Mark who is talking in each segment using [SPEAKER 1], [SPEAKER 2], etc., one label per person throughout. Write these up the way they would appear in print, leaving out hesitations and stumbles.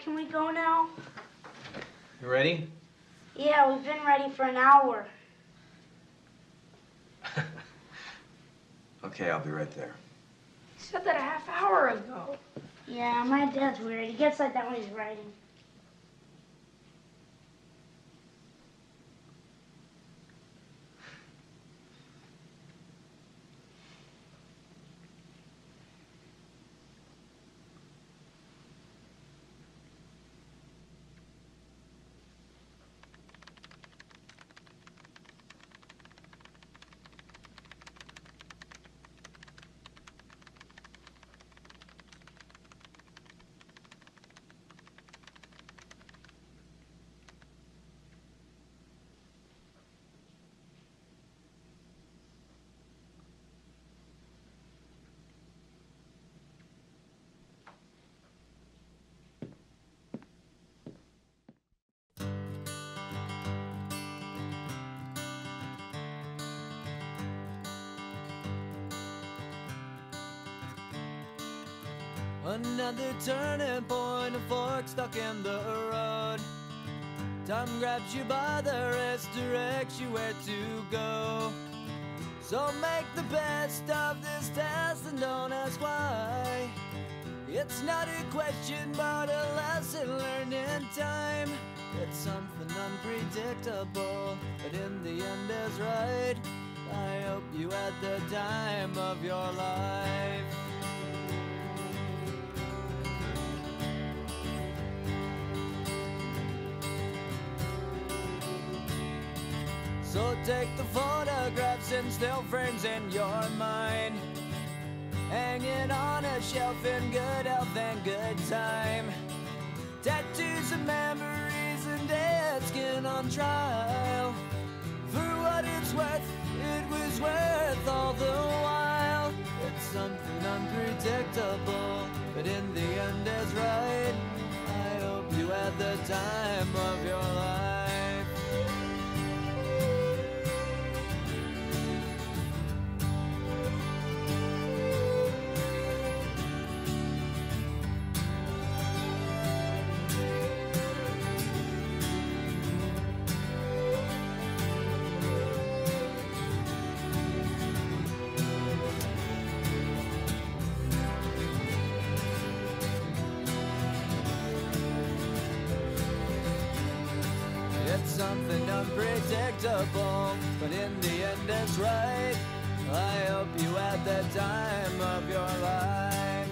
[SPEAKER 1] can we go now?
[SPEAKER 2] You ready?
[SPEAKER 1] Yeah, we've been ready for an hour.
[SPEAKER 2] Okay, I'll be right there.
[SPEAKER 3] You said that a half hour ago.
[SPEAKER 1] Yeah, my dad's weird. He gets like that when he's writing.
[SPEAKER 4] Another turning point, a fork stuck in the road. Time grabs you by the wrist, directs you where to go. So make the best of this test and don't ask why. It's not a question but a lesson learned in time. It's something unpredictable, but in the end is right. I hope you had the time of your life. So take the photographs and still frames in your mind, hanging on a shelf in good health and good time. Tattoos of memories and dead skin on trial. For what it's worth, it was worth all the while. It's something unpredictable, but in the end is right. I hope you had the time of your life. Something unpredictable, but in the end it's right. I hope you had the time of your life.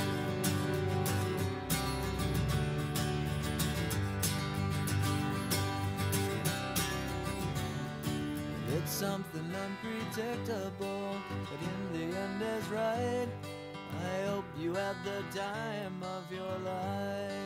[SPEAKER 4] It's something unpredictable, but in the end is right. I hope you had the time of your life.